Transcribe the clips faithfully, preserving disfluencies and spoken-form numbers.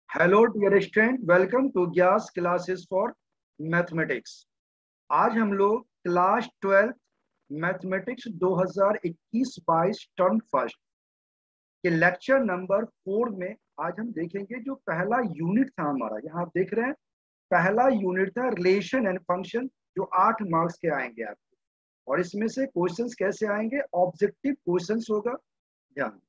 Hello dear student, welcome to Gyas classes for mathematics. आज हम लोग क्लास ट्वेल्थ मैथमेटिक्स दो हज़ार इक्कीस बाईस टर्म फर्स्ट के लेक्चर नंबर फोर में आज हम देखेंगे। जो पहला यूनिट था हमारा, यहाँ आप देख रहे हैं, पहला यूनिट था रिलेशन एंड फंक्शन, जो आठ मार्क्स के आएंगे आपको। और इसमें से क्वेश्चंस कैसे आएंगे? ऑब्जेक्टिव क्वेश्चंस होगा। ध्यान,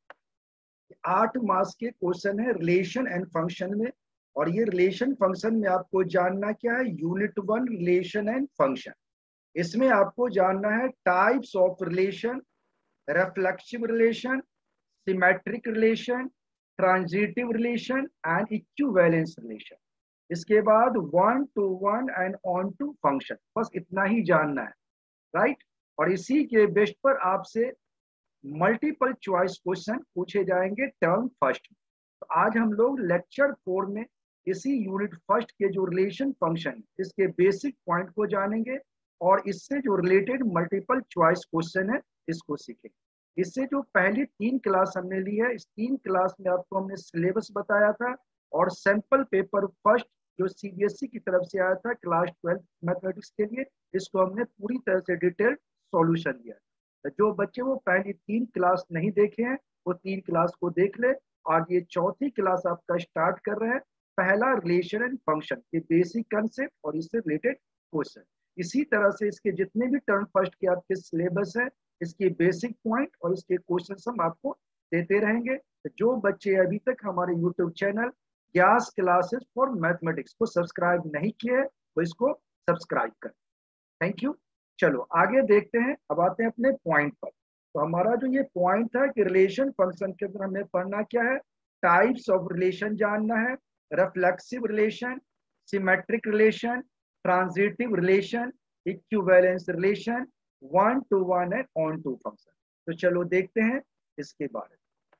आठ मार्क्स के क्वेश्चन है रिलेशन एंड फंक्शन में। और ये रिलेशन फंक्शन में आपको जानना क्या है? Unit one relation and function. इसमें आपको जानना है types of relation, reflexive relation, symmetric relation, transitive relation and equivalence relation. इसके बाद one to one and onto function. बस इतना ही जानना है, राइट। और इसी के बेस्ट पर आपसे मल्टीपल चॉइस क्वेश्चन पूछे जाएंगे टर्म फर्स्ट में। तो आज हम लोग लेक्चर फोर में इसी यूनिट फर्स्ट के जो रिलेशन फंक्शन, इसके बेसिक पॉइंट को जानेंगे और इससे जो रिलेटेड मल्टीपल चॉइस क्वेश्चन है इसको सीखेंगे। इससे जो पहली तीन क्लास हमने ली है, इस तीन क्लास में आपको हमने सिलेबस बताया था और सैंपल पेपर फर्स्ट जो सीबीएसई की तरफ से आया था क्लास ट्वेल्थ मैथमेटिक्स के लिए, इसको हमने पूरी तरह से डिटेल्ड सॉल्यूशन दिया। तो जो बच्चे वो पहली तीन क्लास नहीं देखे हैं वो तीन क्लास को देख ले। और ये चौथी क्लास आपका स्टार्ट कर रहे हैं, पहला रिलेशन एंड फंक्शन के बेसिक कंसेप्ट और इससे रिलेटेड क्वेश्चन। इसी तरह से इसके जितने भी टर्म फर्स्ट के आपके सिलेबस है, इसके बेसिक पॉइंट और इसके क्वेश्चन हम आपको देते रहेंगे। तो जो बच्चे अभी तक हमारे YouTube channel gas classes for mathematics को सब्सक्राइब नहीं किए वो इसको सब्सक्राइब करें। Thank you. चलो आगे देखते हैं। अब आते हैं अपने पॉइंट पर। तो हमारा जो ये पॉइंट था कि रिलेशन फंक्शन के अंदर हमें पढ़ना क्या है? टाइप्स ऑफ रिलेशन जानना है, reflexive relation, symmetric relation, transitive relation, equivalence relation, one to one and onto function. तो चलो देखते हैं इसके बारे में।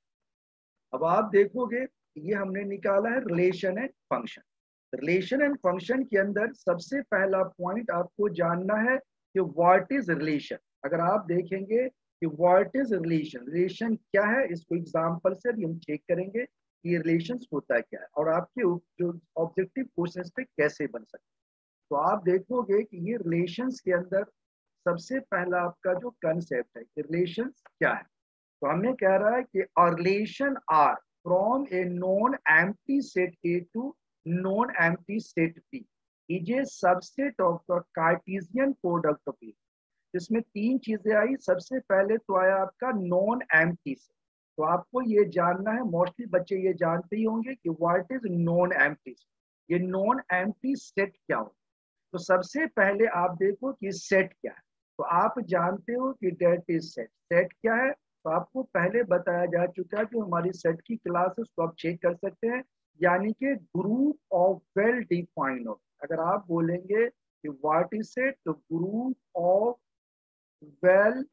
अब आप देखोगे ये हमने निकाला है relation and function. Relation and function के अंदर सबसे पहला पॉइंट आपको जानना है कि व्हाट इज रिलेशन। अगर आप देखेंगे कि व्हाट इज रिलेशन, रिलेशन क्या है, इसको एग्जांपल से भी हम चेक करेंगे कि ये रिलेशन होता है क्या है और आपके जो ऑब्जेक्टिव क्वेश्चन पे कैसे बन सकते हैं। तो आप देखोगे कि ये रिलेशंस के अंदर सबसे पहला आपका जो कंसेप्ट है कि रिलेशंस क्या है। तो हमें कह रहा है कि a relation R from a non empty set A to non empty set B is a subset of the Cartesian product of A. इसमें तीन चीजें आई। सबसे पहले तो आया आपका नॉन एम्प्टी सेट। तो आपको ये जानना है, मोस्टली बच्चे ये जानते ही होंगे कि what is non empty set. ये नॉन एम्प्टी सेट क्या होता है? तो सबसे पहले आप देखो कि सेट क्या है। तो आप जानते हो कि डेट इज सेट। सेट क्या है? तो आपको पहले बताया जा चुका है, जो हमारी सेट की क्लास है उसको आप चेक कर सकते हैं, यानी कि group of well defined object. अगर आप बोलेंगे कि व्हाट इज सेट, तो group of well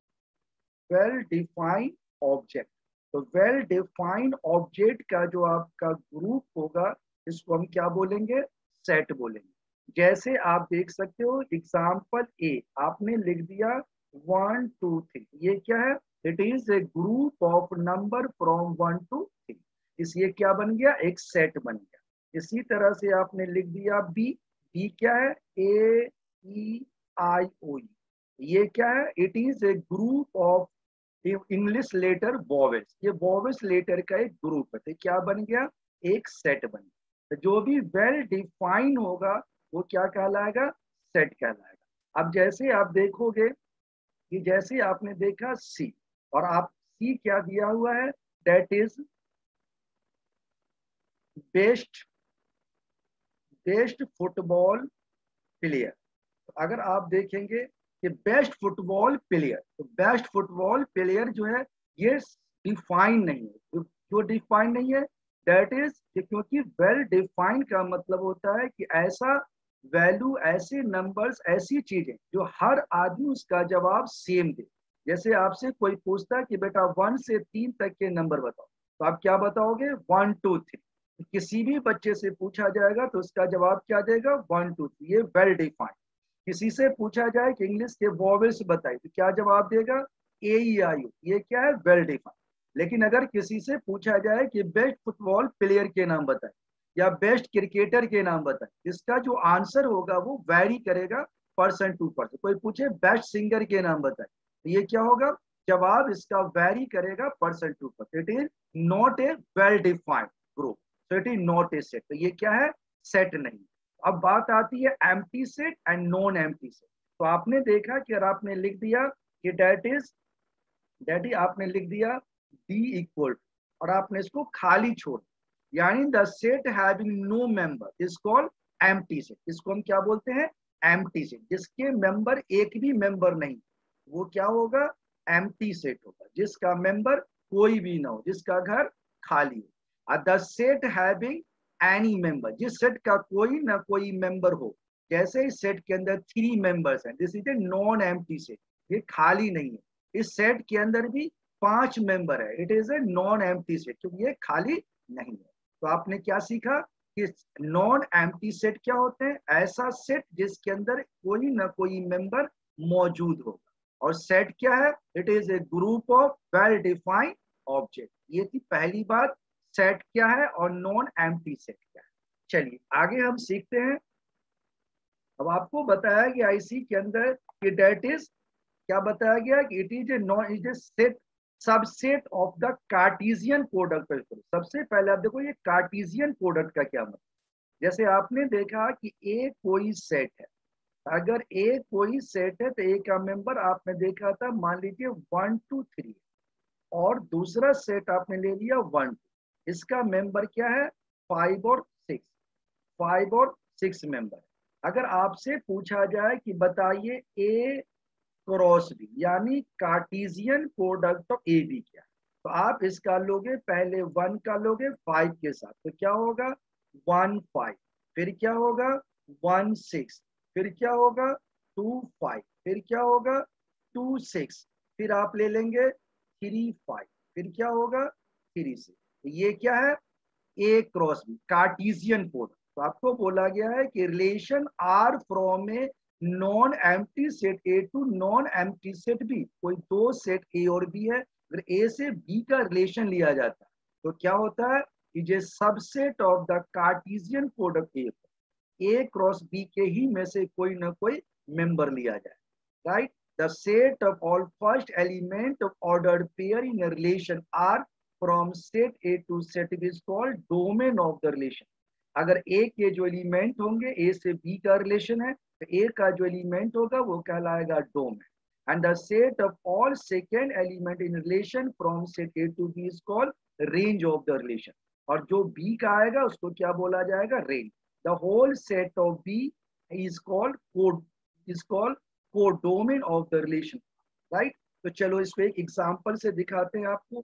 well defined object. तो वेल डिफाइंड ऑब्जेक्ट का जो आपका ग्रुप होगा इसको हम क्या बोलेंगे? सेट बोलेंगे। जैसे आप देख सकते हो एग्जाम्पल ए आपने लिख दिया वन टू थ्री, ये क्या है? It is a group of number from one to three. इसलिए क्या बन गया? एक सेट बन गया। इसी तरह से आपने लिख दिया बी। बी क्या है? ए ई आई ओ यू, ये क्या है? It is a group of English letter vowels. ये वॉवेल्स लेटर का एक ग्रुप है। तो क्या बन गया? एक सेट बन गया। तो जो भी वेल डिफाइन होगा वो क्या कहलाएगा? सेट कहलाएगा। अब जैसे आप देखोगे कि जैसे आपने देखा सी, और आप सी क्या दिया हुआ है? That is best best football player. तो अगर आप देखेंगे कि बेस्ट फुटबॉल प्लेयर, तो बेस्ट फुटबॉल प्लेयर जो है ये डिफाइन नहीं है। जो डिफाइन नहीं है दैट इज, क्योंकि वेल डिफाइन का मतलब होता है कि ऐसा वैल्यू, ऐसे नंबर्स, ऐसी चीजें जो हर आदमी उसका जवाब सेम दे। जैसे आपसे कोई पूछता है कि बेटा वन से तीन तक के नंबर बताओ, तो आप क्या बताओगे? One to three. किसी भी बच्चे से पूछा जाएगा तो उसका जवाब क्या देगा? One to three. ये वेल डिफाइंड। किसी से पूछा जाए कि इंग्लिश के वॉवेल्स बताइए तो क्या जवाब देगा? A E I U. ये क्या है? Well defined. लेकिन अगर किसी से पूछा जाए कि बेस्ट फुटबॉल प्लेयर के नाम बताए या बेस्ट क्रिकेटर के नाम बताए, इसका जो आंसर होगा वो वैरी करेगा पर्सन टू पर्सन। कोई पूछे बेस्ट सिंगर के नाम बताए, तो ये क्या होगा, जवाब इसका वैरी करेगा person to person. It is not a well defined group, so it is not a set. तो ये क्या है, सेट नहीं। अब बात आती है empty set and non empty set. तो आपने देखा कि अगर आपने लिख दिया कि डेट इज डेट इज आपने लिख दिया डी इक्वल और आपने इसको खाली छोड़, यानी the set having no member is called empty set. इसको हम क्या बोलते हैं, एम्प्टी सेट। जिसके मेंबर एक भी मेंबर नहीं, वो क्या होगा, एम्प्टी सेट होगा। जिसका मेंबर कोई भी ना हो, जिसका घर खाली हो। The set having any member, जिस सेट का कोई ना कोई मेंबर हो, जैसे इस सेट के अंदर थ्री मेंबर्स हैं, this is a non empty set, ये खाली नहीं है। इस सेट के अंदर भी पांच मेंबर है, it is a non empty set, क्योंकि ये खाली नहीं है। तो आपने क्या सीखा कि नॉन एम्प्टी सेट क्या होते हैं, ऐसा सेट जिसके अंदर कोई ना कोई मेंबर मौजूद होगा। और सेट क्या है, it is a group of well defined object. ये थी पहली बात, सेट क्या है और नॉन एम्प्टी सेट क्या है। चलिए आगे हम सीखते हैं। अब आपको बताया गया इसी के अंदर कि डेट इज क्या बताया गया कि it is a non is a set subset of the Cartesian product. सबसे पहले आप देखो ये कार्टेशियन प्रोडक्ट का क्या मतलब। जैसे आपने देखा कि ए कोई सेट है, अगर ए कोई सेट है तो ए का मेंबर आपने देखा था, मान लीजिए वन टू थ्री, और दूसरा सेट आपने ले लिया वन, इसका मेंबर क्या है, फाइव और सिक्स, फाइव और सिक्स मेंबर। अगर आपसे पूछा जाए कि बताइए ए क्रॉस बी यानी Cartesian product of A B क्या, तो आप इसका लोगे, पहले वन का लोगे फाइव के साथ, तो क्या होगा वन फाइव, फिर क्या होगा वन सिक्स, फिर क्या होगा टू फाइव, फिर क्या होगा टू सिक्स, फिर आप ले लेंगे थ्री फाइव, फिर क्या होगा थ्री सिक्स। ये क्या है, A cross B Cartesian product. तो आपको बोला गया है कि relation R from a non empty set A to non empty set B. कोई दो सेट ए और बी है, अगर ए से बी का रिलेशन लिया जाता है तो क्या होता है कि J subset of the Cartesian product A, A cross B के ही में से कोई ना कोई मेंबर लिया जाए, right. The set of all first element of ordered pair in relation R from set A to set B is called domain of the relation. अगर ए के जो एलिमेंट होंगे, ए से बी का रिलेशन है, तो ए का जो एलिमेंट होगा वो कहलाएगा domain. And the set of all second element in relation from set A to B is called range of the relation. और जो बी का आएगा उसको क्या बोला जाएगा, range. The whole set of B is called code is called codomain of the relation, right. तो चलो इसको एक एग्जांपल से दिखाते हैं आपको।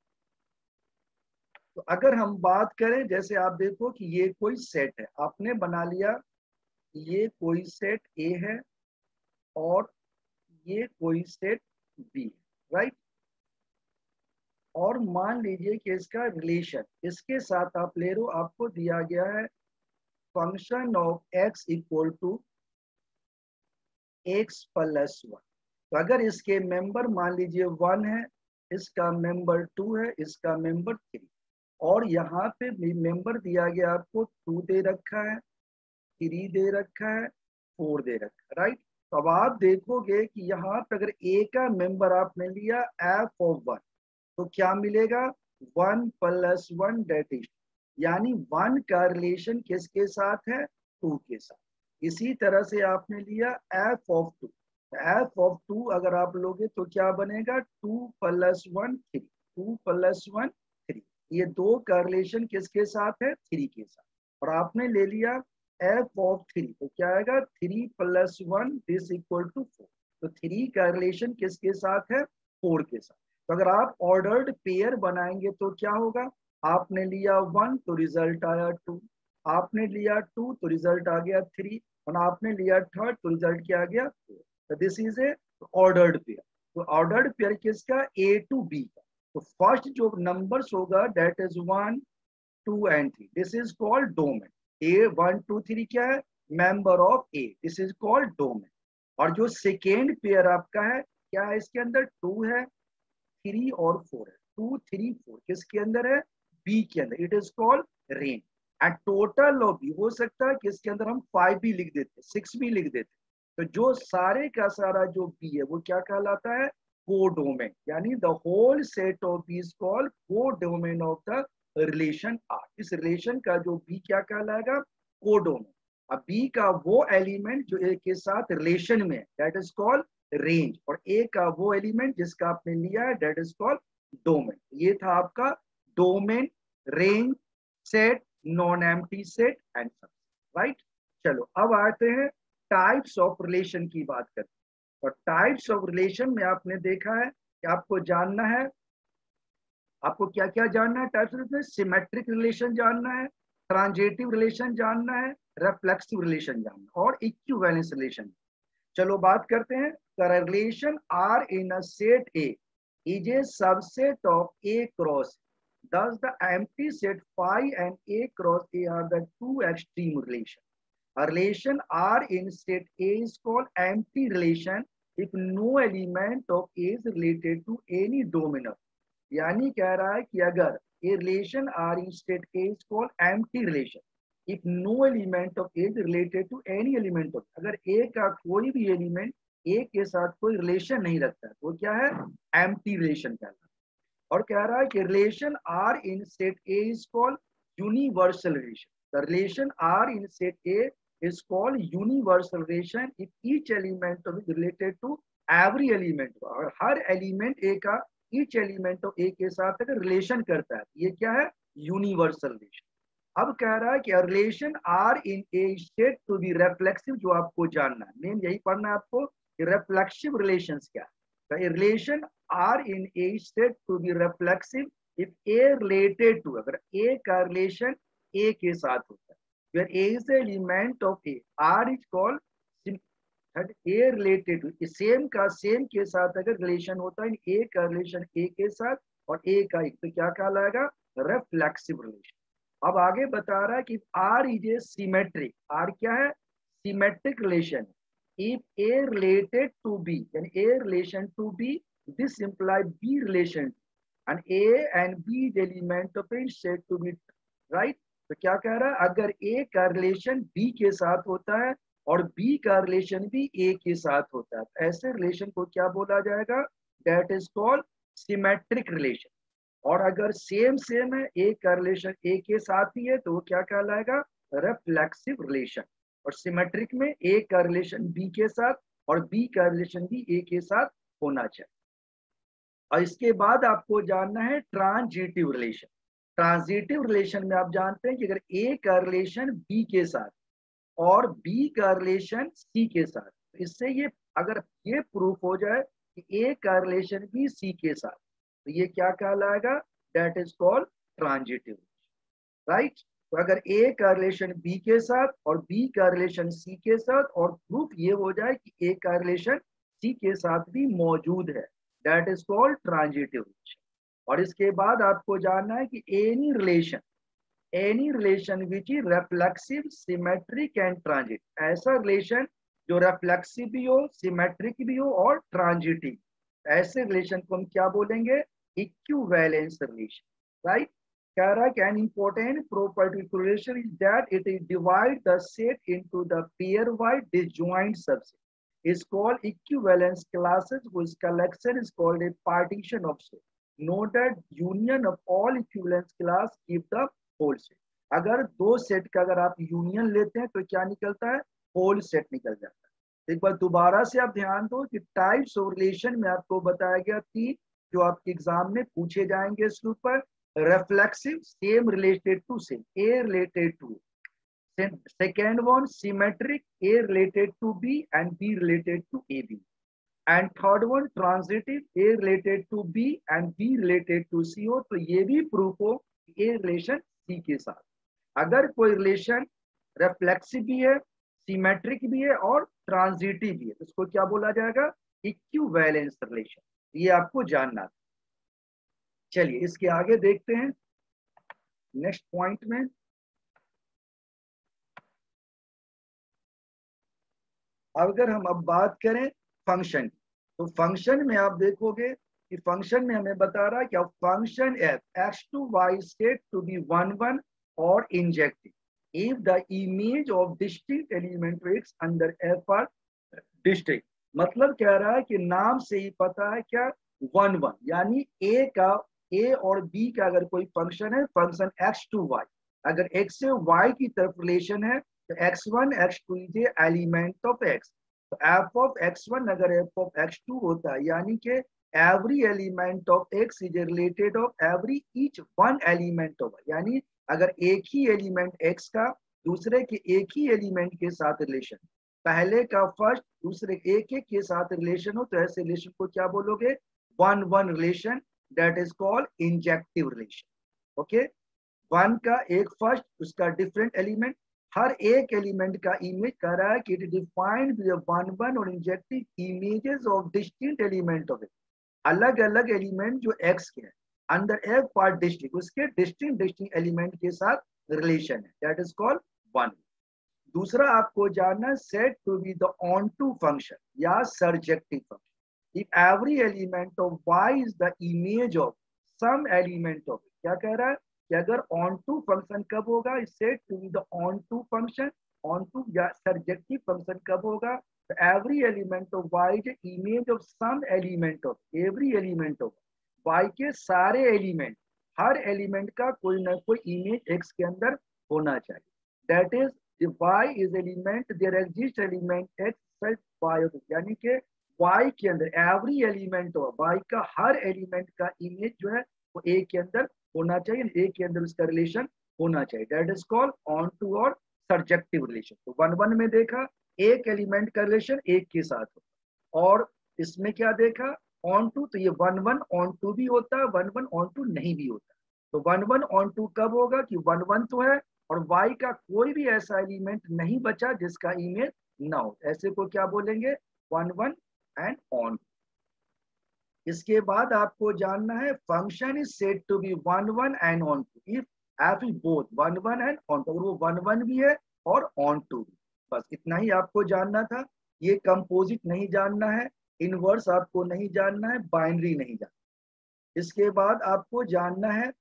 तो अगर हम बात करें, जैसे आप देखो कि ये कोई सेट है, आपने बना लिया ये कोई सेट ए है और ये कोई सेट बी है, राइट। और मान लीजिए कि इसका रिलेशन इसके साथ आप ले लो, आपको दिया गया है function of x equal to x plus one. तो अगर इसके मेंबर मान लीजिए वन है, इसका मेंबर टू है, इसका मेंबर थ्री, और यहाँ पे मेंबर दिया गया आपको टू दे रखा है, थ्री दे रखा है, फोर दे रखा है, राइट। तो अब आप देखोगे कि यहाँ पे अगर ए का मेंबर आपने लिया एफ ऑफ वन, तो क्या मिलेगा, one plus one that is, यानी वन का रिलेशन किसके साथ है, टू के साथ। इसी तरह से आपने लिया f of two, f of two अगर आप लोगे तो क्या बनेगा, two plus one three, two plus one three. ये दो का रिलेशन किसके साथ है, थ्री के साथ। और आपने ले लिया एफ ऑफ थ्री, तो क्या आएगा, three plus one this equal to four. तो थ्री का रिलेशन किसके साथ है, फोर के साथ। तो अगर आप ऑर्डर्ड पेयर बनाएंगे तो क्या होगा, आपने लिया वन तो रिजल्ट आया टू, आपने लिया टू तो रिजल्ट आ गया थ्री, और आपने लिया थर्ड तो रिजल्ट क्या आ गया फोर। तो this is a ordered pair. तो ऑर्डर्ड पेयर किसका, ए टू बी का। तो फर्स्ट जो नंबर्स होगा that is one two and three, this is called domain. A one to three क्या है, member of A, this is called domain. और जो सेकेंड पेयर आपका है क्या है, इसके अंदर टू है, थ्री और फोर है, टू थ्री फोर किसके अंदर है, बी के अंदर, it is called range. And total of B हो सकता है कि इसके अंदर हम फाइव भी लिख देते, सिक्स भी लिख देते, तो जो सारे का सारा जो बी है वो क्या कहलाता है, कोडोमेन, यानी the whole set of B is called codomain of the relation R. इस रिलेशन का जो बी क्या कहलाएगा, कोडोमेन। अब बी का वो एलिमेंट जो ए के साथ रिलेशन में है दैट इज कॉल्ड रेंज, और ए का वो एलिमेंट जिसका आपने लिया है दैट इज कॉल्ड डोमेन। ये था आपका domain, range, set, non empty set and सब, राइट। चलो अब आते हैं टाइप्स ऑफ रिलेशन की बात करते हैं। और टाइप्स ऑफ रिलेशन में आपने देखा है कि आपको जानना है, आपको क्या क्या जानना है types of relation, symmetric relation जानना है, ट्रांजिटिव रिलेशन जानना है, रिफ्लेक्सिव रिलेशन जानना और इक्विवेलेंस रिलेशन। चलो बात करते हैं। The relation R in a set A is a subset of A cross, thus the empty set phi and A cross A are the two extreme relation. A relation R in set A is called empty relation if no element of A is related to any domain. यानी कह रहा है कि अगर a relation R in set A is called empty relation if no element of A is related to any element of, अगर A का कोई भी एलिमेंट A के साथ कोई रिलेशन नहीं रखता है तो क्या है, empty relation कहलाता है। और कह रहा है कि relation R in set A is called universal relation. The relation R in set A is called universal relation if each element of is related to every element, और हर एलिमेंट ए का ईच एलिमेंट ऑफ ए के साथ अगर relation करता है ये क्या है, यूनिवर्सल रिलेशन। अब कह रहा है कि relation R in a set to B reflexive, जो आपको जानना है, मेन यही पढ़ना है आपको कि रिफ्लेक्सिव रिलेशंस क्या है। The relation R in A is said to be reflexive if A related to, अगर A का relation A के साथ होता है, where A is the element of A, R is called A related to, same का same के साथ अगर relation होता है, A का relation A के साथ और A का एक, तो क्या कहलाएगा, reflexive relation। अब आगे बता रहा है कि R is a symmetric, R क्या है, symmetric relation। If A related to B, then A relation to B, this implies B relation, and A and B is element of a set to be, right? तो क्या कह रहा है, अगर A का relation B के साथ होता है और B का रिलेशन भी A के साथ होता है, ऐसे रिलेशन को क्या बोला जाएगा, that is called symmetric relation। और अगर सेम सेम है, A का रिलेशन A के साथ ही है तो वो क्या कहलाएगा, रिफ्लेक्सिव रिलेशन। और सिमेट्रिक में ए का रिलेशन बी के साथ और बी का रिलेशन भी ए के साथ होना चाहिए। और इसके बाद आपको जानना है ट्रांजिटिव रिलेशन। ट्रांजिटिव रिलेशन में आप जानते हैं कि अगर ए का रिलेशन बी के साथ और बी का रिलेशन सी के साथ, तो इससे ये अगर ये प्रूफ हो जाए कि ए का रिलेशन भी सी के साथ, तो ये क्या कहलाएगा, that is called transitive, right. तो अगर ए का रिलेशन बी के साथ और बी का रिलेशन सी के साथ और प्रूफ ये हो जाए कि ए का रिलेशन सी के साथ भी मौजूद है, that is called transitive relation. और इसके बाद आपको जानना है कि any relation any relation which is reflexive, symmetric and transit, ऐसा रिलेशन जो रिफ्लेक्सिव भी हो, सिमेट्रिक भी हो और ट्रांजिटिव, ऐसे रिलेशन को हम क्या बोलेंगे, इक्विवेलेंस रिलेशन, राइट। कह रहा है कि an important property of relation is that it is divide the set into the pairwise disjoint subset is called equivalence classes, whose collection is called a partition of set. Note that union of all equivalence class give the whole set. अगर दो set का अगर आप union लेते हैं तो क्या निकलता है, होल सेट निकल जाता है। एक बार दोबारा से आप ध्यान दो कि टाइप्स ऑफ रिलेशन में आपको बताया गया तीन जो आपके एग्जाम में पूछे जाएंगे इसके ऊपर। reflexive, same related to same, A related to, second one symmetric, A related to B and B related to A B, and third one transitive, A related to B and B related to C हो, तो ये भी proof हो A relation C के साथ। अगर कोई relation reflexive भी है, सिमेट्रिक भी है और ट्रांजिटिव भी है तो उसको क्या बोला जाएगा, इक्विवेलेंस रिलेशन। ये आपको जानना था। चलिए इसके आगे देखते हैं नेक्स्ट पॉइंट में। अगर हम अब बात करें फंक्शन की, तो फंक्शन में आप देखोगे कि फंक्शन में हमें बता रहा है कि function f X to Y state to be one one और injective if the image of distinct element x under f are distinct। मतलब कह रहा है कि नाम से ही पता है क्या वन वन, यानी a का a और b का अगर कोई फंक्शन है, फंक्शन x टू y, अगर x से y की तरफ रिलेशन है तो x one x two is element of x। तो f ऑफ एक्स वन अगर f ऑफ एक्स टू होता है, यानी कि every element of x is related of every each one element of y, यानी अगर एक ही एलिमेंट x का दूसरे के एक ही एलिमेंट के साथ रिलेशन, पहले का फर्स्ट दूसरे एक एक के साथ रिलेशन हो, तो ऐसे रिलेशन को क्या बोलोगे, one one relation, that is called injective relation. Okay, one का एक फर्स्ट, उसका डिफरेंट एलिमेंट, हर एक एलिमेंट का इमेज कर रहा है कि it defined by one one और injective images of distinct element of it, अलग अलग एलिमेंट जो x के हैं अंडर एफ पार्ट डिस्टिंक्ट, उसके डिस्टिंक्ट डिस्टिंक्ट एलिमेंट के साथ रिलेशन है, दैट इज कॉल्ड वन। दूसरा आपको जानना, said to be the onto function या surjective function if every element of y is the image of some element of, क्या कह रहा है कि अगर ऑन टू फंक्शन कब होगा, is said to be the onto function, onto या सर्जेक्टिव फंक्शन कब होगा, तो every element of y is image of some element of, every element of y के सारे एलिमेंट, हर एलिमेंट का कोई ना कोई इमेज x के अंदर होना चाहिए, that is if y is element there exists element x such y, यानी कि y के अंदर every element हो, y का हर एलिमेंट का इमेज जो है वो a के अंदर होना चाहिए, a के अंदर उसका रिलेशन होना चाहिए, that is called onto और सर्जेक्टिव रिलेशन। तो वन वन में देखा एक एलिमेंट का रिलेशन एक के साथ होता, और इसमें क्या देखा ऑन टू, तो ये वन वन ऑन टू भी होता है, वन वन ऑन टू नहीं भी होता। तो वन वन ऑन टू कब होगा कि वन वन तो है और y का कोई भी ऐसा एलिमेंट नहीं बचा जिसका इमेज ना हो, ऐसे को क्या बोलेंगे, वन वन एंड ऑन। इसके बाद आपको जानना है function is said to be one one and onto if f is both one one and onto, अगर वो वन वन भी है और ऑन टू भी। बस इतना ही आपको जानना था, ये कंपोजिट नहीं जानना है, इनवर्स आपको नहीं जानना है, बाइनरी नहीं जानना। इसके बाद आपको जानना है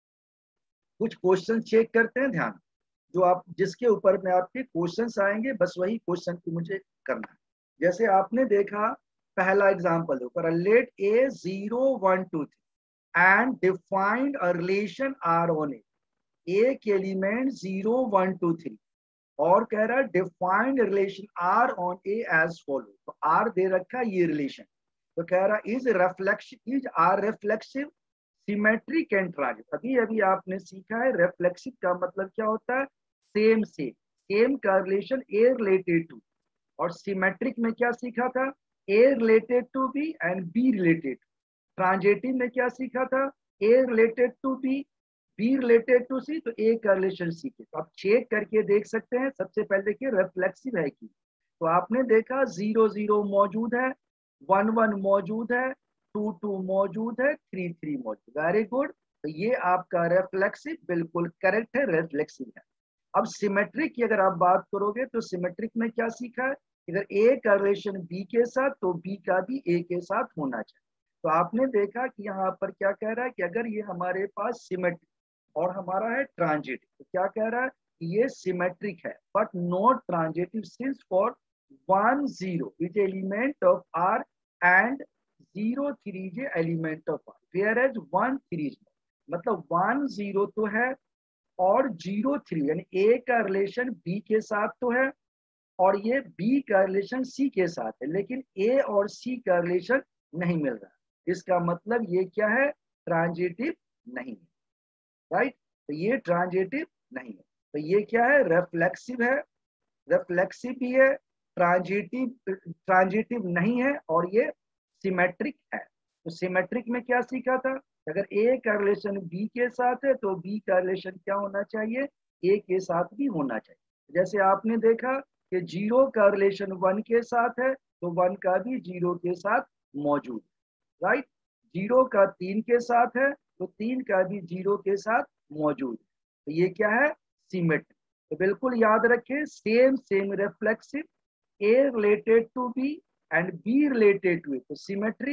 कुछ क्वेश्चन चेक करते हैं, ध्यान जो आप जिसके ऊपर में आपके क्वेश्चंस आएंगे बस वही क्वेश्चन को मुझे करना है। जैसे आपने देखा पहला एग्जांपल ऊपर, let A zero one to three and defined a relation R on A, एक element zero one to three और कह रहा है defined relation R on A as follow, तो आर दे रखा है ये रिलेशन, तो कह रहा is reflection is R reflexive symmetric and transit. अभी अभी आपने सीखा है रिफ्लेक्सिव का मतलब क्या होता है, सेम से, सेम का रिलेशन ए रिलेटेड टू, और सिमेट्रिक में क्या सीखा था, A related to B and B related. Transitive में क्या सीखा था, A related to B, B related to C, तो ए का रिलेशन सीखे। तो आप चेक करके देख सकते हैं, सबसे पहले देखिए रिफ्लेक्सिव है कि, तो आपने देखा जीरो जीरो मौजूद है, वन वन मौजूद है, टू टू मौजूद है, थ्री थ्री मौजूद, वेरी गुड। तो ये आपका रिफ्लेक्सिव बिल्कुल करेक्ट है, रिफ्लेक्सिव है। अब सिमेट्रिक की अगर आप बात करोगे तो सिमेट्रिक में क्या सीखा है, अगर ए का रिलेशन बी के साथ तो बी का भी ए के साथ होना चाहिए। तो आपने देखा कि यहाँ पर क्या कह रहा है कि अगर ये हमारे पास सिमेट्रिक और हमारा है ट्रांजिटिव, तो क्या कह रहा है कि ये सिमेट्रिक है but not transitive since for one zero is element of R and zero three is element of R, whereas one three is, मतलब वन जीरो तो है और जीरो थ्री, यानी ए का रिलेशन बी के साथ तो है और ये बी का रिलेशन सी के साथ है, लेकिन ए और सी का रिलेशन नहीं मिल रहा, इसका मतलब ये क्या है, ट्रांजिटिव नहीं है, राइट। तो ये ट्रांजिटिव नहीं है, तो ये क्या है, रिफ्लेक्सिव है, रिफ्लेक्सिव भी है, ट्रांजिटिव ट्रांजिटिव नहीं है और ये सिमेट्रिक है। तो सिमेट्रिक में क्या सीखा था, अगर ए का रिलेशन बी के साथ है तो बी का रिलेशन क्या होना चाहिए, ए के साथ भी होना चाहिए। जैसे आपने देखा कि जीरो का रिलेशन वन के साथ है तो वन का भी जीरो के साथ मौजूद, राइट। जीरो का तीन के साथ है तो तीन का भी जीरो के साथ मौजूद, तो ये क्या है, सिमेट्रिक। तो बिल्कुल याद रखें, same same reflexive, A related to B and B related to A, तो symmetric,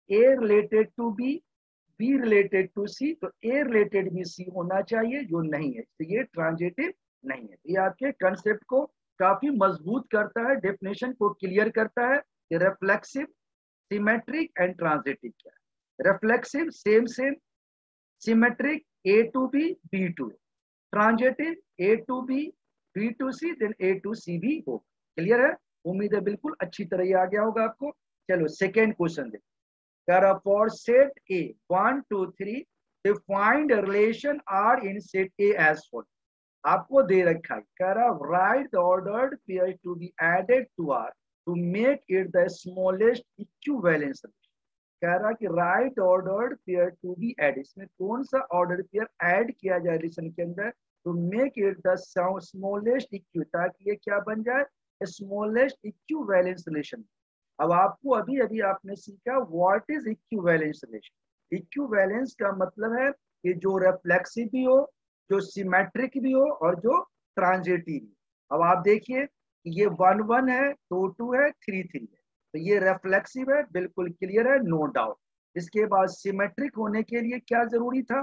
A related to B, B related to C, तो ए रिलेटेड भी सी होना चाहिए, जो नहीं है तो ये ट्रांजिटिव नहीं है। ये आपके कंसेप्ट को काफी मजबूत करता है, डेफिनेशन को क्लियर करता है कि रिफ्लेक्सिव, सिमेट्रिक एंड ट्रांजिटिव क्या है। Reflexive same same, symmetric A to B B to, transitive A to B B to C then A to C भी हो। क्लियर है? उम्मीद है बिल्कुल अच्छी तरह ये आ गया होगा आपको। चलो सेकेंड क्वेश्चन देखो। For set A one two three define the relation R in set A as follows। आपको दे रखा है, कह रहा write the ordered pair to be added to R to make it the smallest equivalence relation। कह रहा कि right ordered pair to be add, इसमें कौन सा ऑर्डर पेयर ऐड किया जाए रिलेशन के अंदर, to make it the smallest EQ, ताकि ये क्या बन जाए, स्मॉलेस्ट इक्विवेलेंस रिलेशन। अब आपको अभी अभी आपने सीखा what is equivalence relation. Equivalence का मतलब है कि जो रिफ्लेक्सिव भी हो, जो सिमेट्रिक भी हो और जो ट्रांजिटिव भी। अब आप देखिए ये वन वन है, टू टू है, थ्री थ्री है, तो ये रिफ्लेक्सिव है, बिल्कुल क्लियर है, नो डाउट। इसके बाद सिमेट्रिक होने के लिए क्या जरूरी था,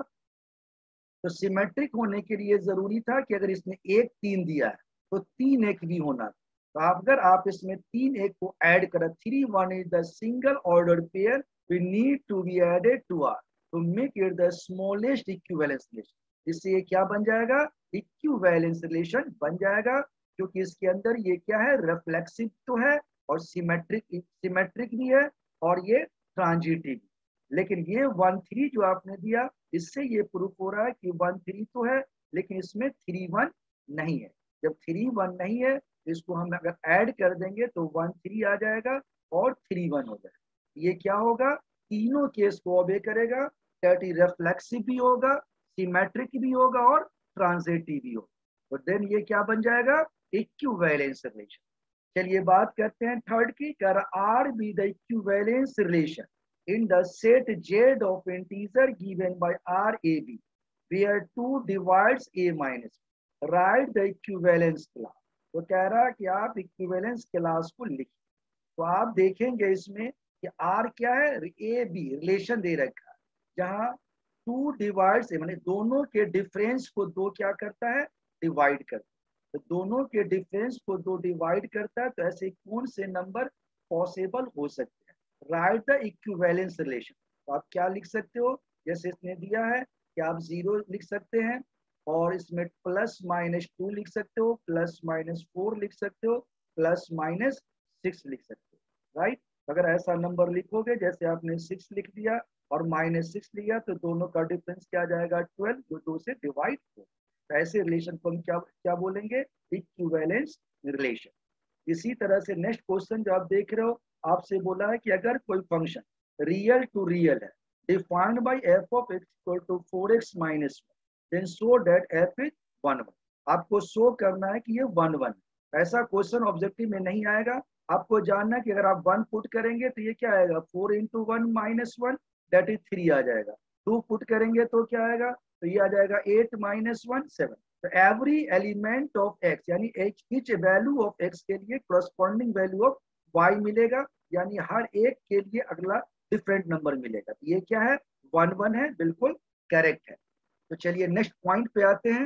तो सिमेट्रिक होने के लिए जरूरी था कि अगर इसने एक तीन दिया है तो तीन एक भी होना। तो अगर आप इसमें तीन एक को ऐड करें, three one is the single order pair we need to be added to R to make it the smallest equivalence relation. इससे ये क्या बन जाएगा, इक्विवेलेंस रिलेशन बन जाएगा, क्योंकि इसके अंदर ये क्या है, रिफ्लेक्सिव तो है और सिमेट्रिक सिमेट्रिक भी है और ये ट्रांजिटिव। लेकिन ये वन थ्री जो आपने दिया, इससे ये प्रूफ हो रहा है कि वन थ्री तो है लेकिन इसमें थ्री वन नहीं है। जब थ्री वन नहीं है, इसको हम अगर ऐड कर देंगे तो वन थ्री आ जाएगा और थ्री वन हो जाएगा। ये क्या होगा, तीनों केस को ओबे करेगा, दैट इज रिफ्लेक्सिव भी होगा, सिमेट्रिक भी होगा और ट्रांजिटिव भी होगा। तो देन ये क्या बन जाएगा, इक्विवेलेंस रिलेशन। चलिए बात करते हैं थर्ड की, कर R be the equivalence relation in the set Z of integer given by R A B where two divides A minus, write the equivalence class। तो कह रहा है कि आप इक्विवेलेंस क्लास को लिखिए। तो आप देखेंगे इसमें कि R क्या है, A B रिलेशन दे रखा है, जहां टू डिवाइड्स माने दोनों के डिफरेंस को दो क्या करता है, डिवाइड करता है। तो दोनों के डिफरेंस को दो डिवाइड करता है, तो ऐसे कौन से नंबर पॉसिबल हो सकते हैं। Right the equivalence relation. तो आप क्या लिख सकते हो, जैसे इसने दिया है कि आप जीरो लिख सकते हैं और इसमें प्लस माइनस टू लिख सकते हो, प्लस माइनस फोर लिख सकते हो, प्लस माइनस सिक्स लिख सकते हो। राइट, अगर ऐसा नंबर लिखोगे, जैसे आपने सिक्स लिख दिया और माइनस सिक्स लिया, तो दोनों का डिफरेंस क्या जाएगा, ट्वेल्व, जो दो से डिवाइड हो। तो ऐसे रिलेशन को हम क्या क्या बोलेंगे, इक्विवेलेंस रिलेशन। इसी तरह से नेक्स्ट क्वेश्चन जो आप देख रहे हो, आपसे बोला है कि अगर कोई फंक्शन रियल टू रियल है, defined by f of x equal to four x minus one, then show that f is one one. आपको शो करना है कि ये वन वन। ऐसा क्वेश्चन ऑब्जेक्टिव में नहीं आएगा। आपको जानना है कि अगर आप वन पुट करेंगे तो ये क्या आएगा, four into one minus one, that is three आ जाएगा। टू पुट करेंगे तो क्या आएगा, तो ये आ जाएगा एट माइनस वन, सेवन। तो एवरी एलिमेंट ऑफ एक्स यानी ईच वैल्यू ऑफ एक्स के लिए करस्पॉन्डिंग वैल्यू ऑफ वाई मिलेगा, यानी हर एक के लिए अगला डिफरेंट नंबर मिलेगा। ये क्या है, वन वन है, बिल्कुल करेक्ट है। तो चलिए नेक्स्ट पॉइंट पे आते हैं।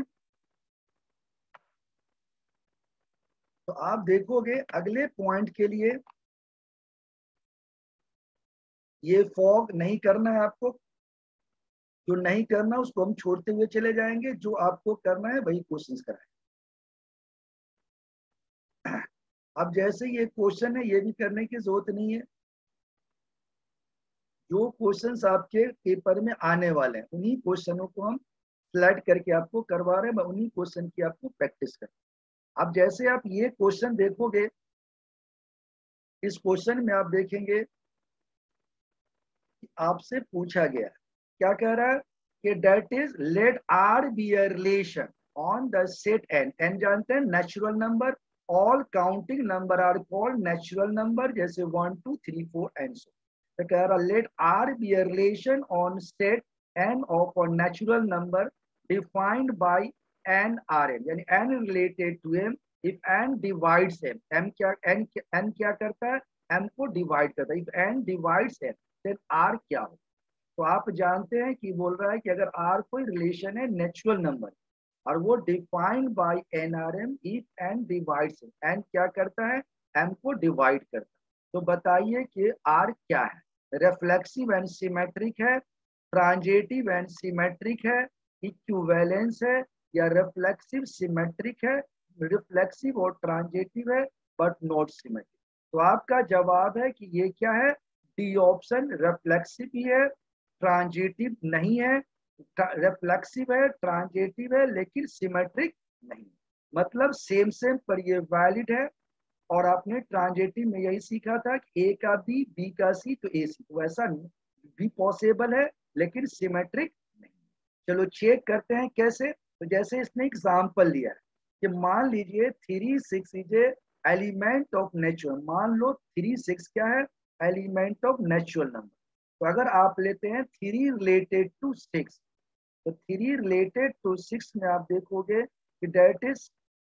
तो आप देखोगे अगले पॉइंट के लिए ये फॉग नहीं करना है आपको, जो नहीं करना उसको हम छोड़ते हुए चले जाएंगे, जो आपको करना है वही क्वेश्चंस कराएं। अब जैसे ये क्वेश्चन है, ये भी करने की जरूरत नहीं है। जो क्वेश्चंस आपके पेपर में आने वाले हैं, उन्हीं क्वेश्चनों को हम सिलेक्ट करके आपको करवा रहे हैं, उन्हीं क्वेश्चन की आपको प्रैक्टिस करें। अब जैसे आप ये क्वेश्चन देखोगे, इस क्वेश्चन में आप देखेंगे आपसे पूछा गया, क्या कह रहा है कि that is let R be a relation on the set N. N जानते हैं natural number, all counting number are called natural number, जैसे one to three four and so. तो कह रहा let R be a relation on set N of a natural number defined by n R m, यानी n related to m if n divides m. M क्या, n n क्या करता है, M को divide करता है। If n divides m then R क्या हो। तो आप जानते हैं कि बोल रहा है कि अगर आर कोई रिलेशन है नेचुरल नंबर और वो defined by n R m if n divides, n क्या करता है, एम को डिवाइड करता है। तो बताइए कि आर क्या है, रिफ्लेक्सिव एंड सिमेट्रिक है, ट्रांजिटिव एंड सिमेट्रिक है, इक्विवेलेंस है, या रिफ्लेक्सिव सिमेट्रिक है, रिफ्लेक्सिव और ट्रांजिटिव है बट नॉट सिमेट्रिक। तो आपका जवाब है कि ये क्या है, डी ऑप्शन, रिफ्लेक्सिव ही है, ट्रांजिटिव नहीं है, रिफ्लेक्सिव है, ट्रांजिटिव है लेकिन सिमेट्रिक नहीं। मतलब सेम सेम पर ये वैलिड है। और आपने ट्रांजिटिव में यही सीखा था कि ए का बी, बी का सी तो ए सी, तो ऐसा भी पॉसिबल है लेकिन सिमेट्रिक नहीं। चलो चेक करते हैं कैसे। तो जैसे इसने एग्जाम्पल लिया है कि मान लीजिए three six is a element of natural, मान लो थ्री सिक्स क्या है, एलिमेंट ऑफ नेचुरल नंबर। तो अगर आप लेते हैं थ्री रिलेटेड टू सिक्स, तो थ्री रिलेटेड टू सिक्स में आप देखोगे कि that is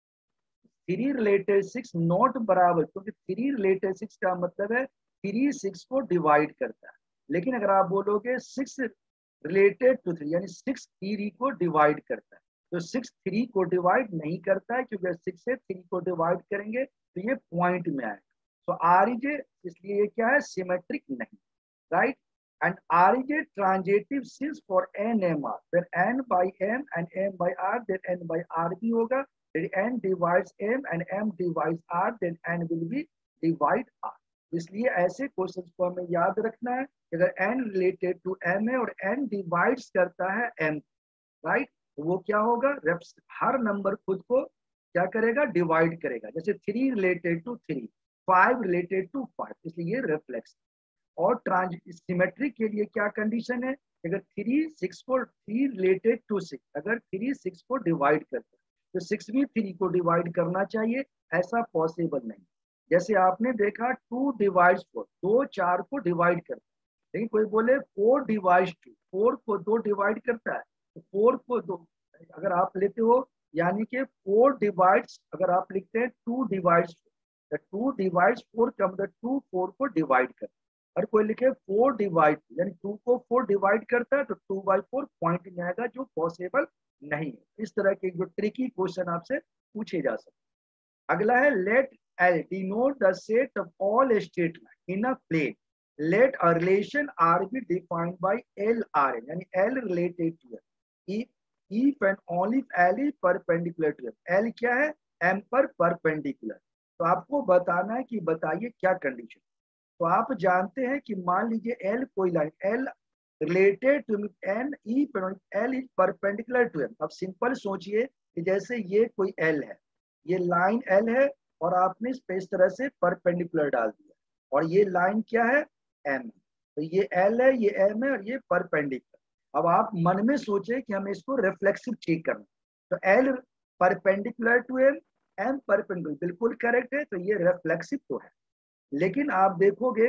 three related six not बराबर, क्योंकि थ्री रिलेटेड सिक्स का मतलब है थ्री सिक्स को डिवाइड करता है। लेकिन अगर आप बोलोगे सिक्स रिलेटेड टू थ्री, यानी सिक्स थ्री को डिवाइड करता है, तो सिक्स थ्री को डिवाइड नहीं करता है, क्योंकि सिक्स से थ्री को डिवाइड करेंगे तो ये पॉइंट में आएगा। तो आर इज ए, इसलिए ये क्या है, सिमेट्रिक नहीं, right. and R is a transitive since for n m r, then n by m and m by r, then n by r भी होगा, then n divides m and m divides r, then n will be divide r। इसलिए ऐसे questions को हमें याद रखना है कि अगर n रिलेटेड टू m है और n डिवाइड्स करता है m, राइट, तो वो क्या होगा, हर नंबर खुद को क्या करेगा, डिवाइड करेगा। जैसे three related to three, five related to five, इसलिए रिफ्लेक्स। और ट्रांज सिमेट्री के लिए क्या कंडीशन है, अगर थ्री सिक्स को थ्री रिलेटेड टू सिक्स, अगर थ्री सिक्स को डिवाइड करता है तो सिक्स भी थ्री को डिवाइड करना चाहिए, ऐसा पॉसिबल नहीं। जैसे आपने देखा टू डिवाइड्स फोर, दो चार को डिवाइड करता है, लेकिन कोई बोले फोर डिवाइड्स टू, फोर को दो डिवाइड करता है, तो फोर को दो अगर आप लेते हो, यानी कि फोर डिवाइड्स, अगर आप लिखते हैं two divides four, two divides four का मतलब टू फोर को डिवाइड करता है। और कोई लिखे फोर डिवाइड, यानी टू को फोर डिवाइड करता है तो टू बाई फोर पॉइंट में आएगा, जो पॉसिबल नहीं है। इस तरह के जो ट्रिकी क्वेश्चन आपसे पूछे जा सकते। अगला है let L denote the set of all straight line in a plane, let a relation R be defined by L R N, यानी L related to L if and only L is perpendicular to L. L क्या है, M पर perpendicular. तो आपको बताना है कि बताइए क्या कंडीशन। तो आप जानते हैं कि मान लीजिए एल कोई line, L related to N E L is perpendicular to M. अब सिंपल सोचिए कि जैसे ये कोई एल है, ये लाइन एल है और आपने इस पे इस तरह से परपेंडिकुलर डाल दिया, और ये लाइन क्या है, एम। तो ये एल है, ये एम है और ये परपेंडिकुलर। अब आप मन में सोचे कि हमें इसको रिफ्लेक्सिव चेक करना, तो L perpendicular to M, M perpendicular, बिल्कुल करेक्ट है, तो ये रिफ्लेक्सिव तो है। लेकिन आप देखोगे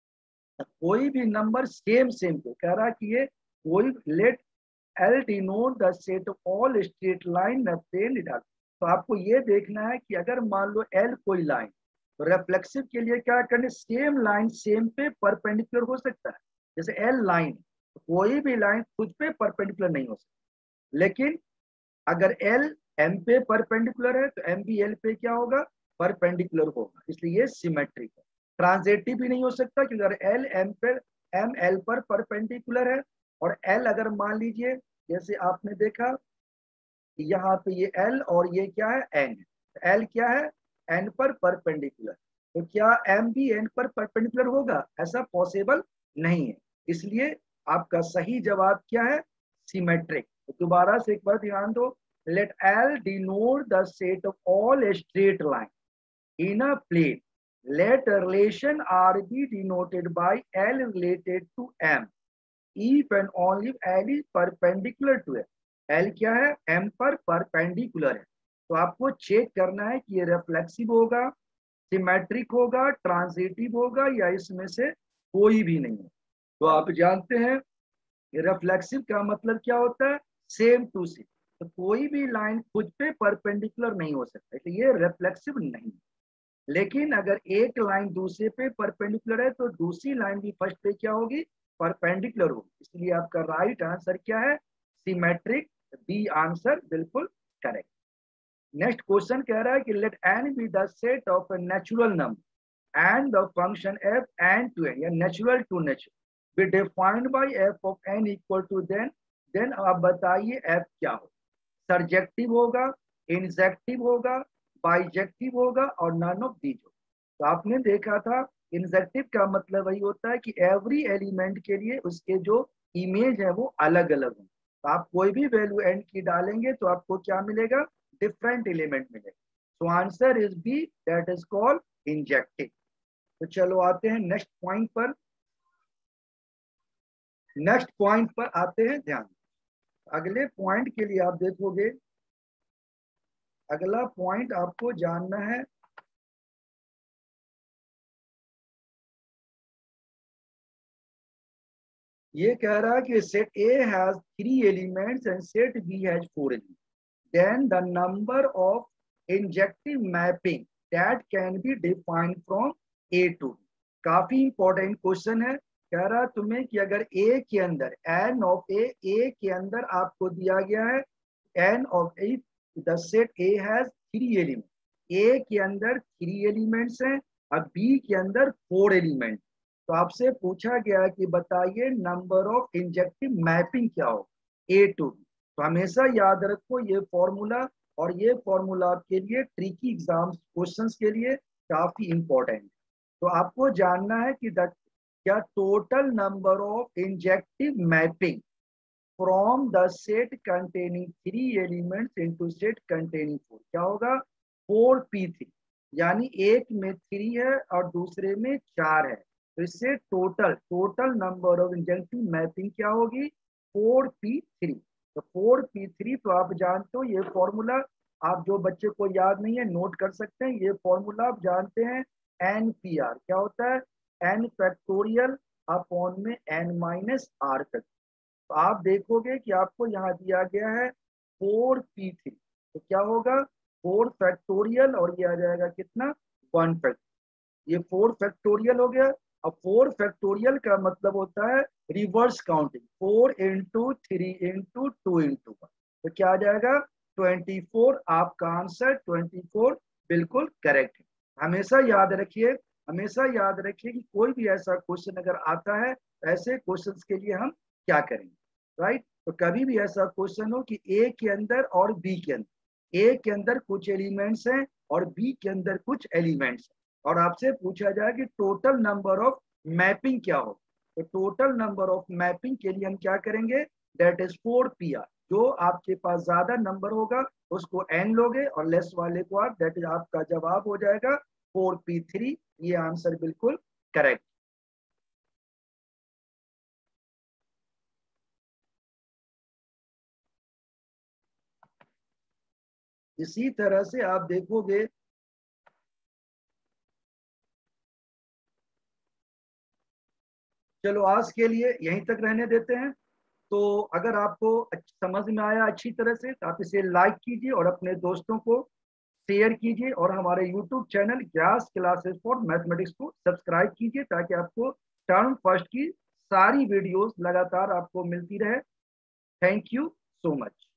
कोई भी नंबर सेम सेम को कह रहा कि ये कोई let L denote the set of all straight line plane डाल। तो आपको ये देखना है कि अगर मान लो एल कोई लाइन, तो रिफ्लेक्सिव के लिए क्या करने, सेम लाइन सेम पे परपेंडिकुलर हो सकता है। जैसे एल लाइन, तो कोई भी लाइन खुद पे परपेंडिकुलर नहीं हो सकती, लेकिन अगर एल एम पे परपेंडिकुलर है तो एम भी एल पे क्या होगा, परपेंडिकुलर होगा, इसलिए ये सिमेट्रिक है। ट्रांजिटिव भी नहीं हो सकता, क्योंकि अगर एल एम पर एम एल पर परपेंडिकुलर है, और एल अगर मान लीजिए जैसे आपने देखा यहाँ पे ये एल और ये क्या है, एन, एल क्या है, एन पर परपेंडिकुलर, तो क्या एम भी एन पर परपेंडिकुलर होगा, ऐसा पॉसिबल नहीं है। इसलिए आपका सही जवाब क्या है, सिमेट्रिक। तो दोबारा से एक बार ध्यान दो, let L denote the set of all straight line in a plane, let a relation R be denoted by L related to M if and only if L is perpendicular to M। L क्या है, M पर perpendicular है। तो आपको check करना है कि ये रिफ्लेक्सिव होगा, सिमेट्रिक होगा, ट्रांजिटिव होगा, या इसमें से कोई भी नहीं है। तो आप जानते हैं रिफ्लेक्सिव का मतलब क्या होता है, सेम टू सेम। तो कोई भी लाइन खुद पे परपेंडिकुलर नहीं हो सकता, इसलिए ये रिफ्लेक्सिव नहीं। लेकिन अगर एक लाइन दूसरे पे परपेंडिकुलर है तो दूसरी लाइन भी फर्स्ट पे क्या होगी, परपेंडिकुलर होगी। इसलिए आपका राइट आंसर क्या है, सिमेट्रिक, बी आंसर बिल्कुल करेक्ट। नेक्स्ट क्वेश्चन कह रहा है कि let N be the set of a natural number and the function f N to N या natural to natural be defined by f of n equal to then then आप बताइए F क्या हो। Surjective होगा, injective होगा, bijective होगा और none of these होगा। तो आपने देखा था इंजेक्टिव का मतलब वही होता है कि एवरी एलिमेंट के लिए उसके जो इमेज है वो अलग अलग हो। तो आप कोई भी वैल्यू एन की डालेंगे तो आपको क्या मिलेगा, डिफरेंट एलिमेंट मिलेगा। So answer is B, that is called injective. तो चलो आते हैं नेक्स्ट पॉइंट पर। नेक्स्ट पॉइंट पर आते हैं, ध्यान। अगले पॉइंट के लिए आप देखोगे, अगला पॉइंट आपको जानना है, ये कह रहा है कि set A has three elements and set B has four elements, then the number of injective mapping that can be defined from A to B. काफी इंपॉर्टेंट क्वेश्चन है। कह रहा है तुम्हें कि अगर ए के अंदर एन ऑफ ए ए के अंदर आपको दिया गया है n of A, the set A has three element, A के अंदर थ्री एलिमेंट्स हैं और बी के अंदर फोर एलिमेंट। तो आपसे पूछा गया कि बताइए नंबर ऑफ इंजेक्टिव मैपिंग क्या हो ए टू बी। तो हमेशा याद रखो ये फॉर्मूला, और ये फॉर्मूला आपके लिए ट्रिकी एग्जाम क्वेश्चंस के लिए काफी इंपॉर्टेंट है। तो आपको जानना है कि द क्या total number of injective mapping from the set containing three elements into set containing four क्या होगा, फोर पी थ्री। यानी एक में थ्री है और दूसरे में चार है, तो इससे total total number of injective mapping क्या होगी, फोर पी थ्री। तो फोर पी थ्री तो आप जानते हो ये फॉर्मूला, आप जो बच्चे को याद नहीं है नोट कर सकते हैं। ये फॉर्मूला आप जानते हैं, एन पी आर क्या होता है, एन फैक्टोरियल अपॉन में एन माइनस आर तक। तो आप देखोगे कि आपको यहाँ दिया गया है फोर पी थ्री, तो क्या होगा फोर फैक्टोरियल और ये आ जाएगा कितना, वन फैक्ट। ये फोर फैक्टोरियल हो गया। अब फोर फैक्टोरियल का मतलब होता है reverse counting, four into three into two into one, तो क्या आ जाएगा ट्वेंटी फोर। आपका आंसर ट्वेंटी फोर बिल्कुल करेक्ट है। हमेशा याद रखिए, हमेशा याद रखिए कि कोई भी ऐसा क्वेश्चन अगर आता है, ऐसे क्वेश्चंस के लिए हम क्या करेंगे, राइट। तो कभी भी ऐसा क्वेश्चन हो कि ए के अंदर और बी के अंदर, ए के अंदर कुछ एलिमेंट्स हैं और बी के अंदर कुछ एलिमेंट्स हैं, और आपसे पूछा जाए कि टोटल नंबर ऑफ मैपिंग क्या हो, तो टोटल नंबर ऑफ मैपिंग के लिए हम क्या करेंगे, that is four P R. जो आपके पास ज्यादा नंबर होगा उसको एन लोगे और लेस वाले को आप, दैट इज आपका जवाब हो जाएगा फोर पी थ्री। ये आंसर बिल्कुल करेक्ट। इसी तरह से आप देखोगे, चलो आज के लिए यहीं तक रहने देते हैं। तो अगर आपको समझ में आया अच्छी तरह से तो आप इसे लाइक कीजिए और अपने दोस्तों को शेयर कीजिए, और हमारे YouTube channel gas classes for mathematics को सब्सक्राइब कीजिए ताकि आपको टर्म फर्स्ट की सारी वीडियोस लगातार आपको मिलती रहे। Thank you so much.